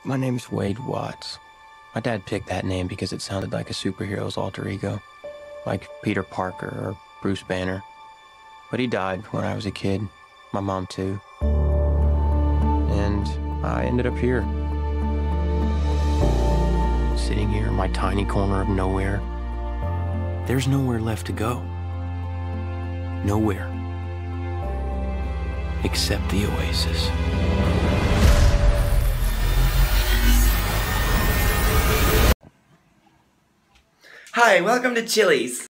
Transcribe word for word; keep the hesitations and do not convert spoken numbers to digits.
My name's Wade Watts. My dad picked that name because it sounded like a superhero's alter ego, like Peter Parker or Bruce Banner. But he died when I was a kid, my mom too. And I ended up here, sitting here in my tiny corner of nowhere. There's nowhere left to go. Nowhere. Except the Oasis. Hi, welcome to Chili's.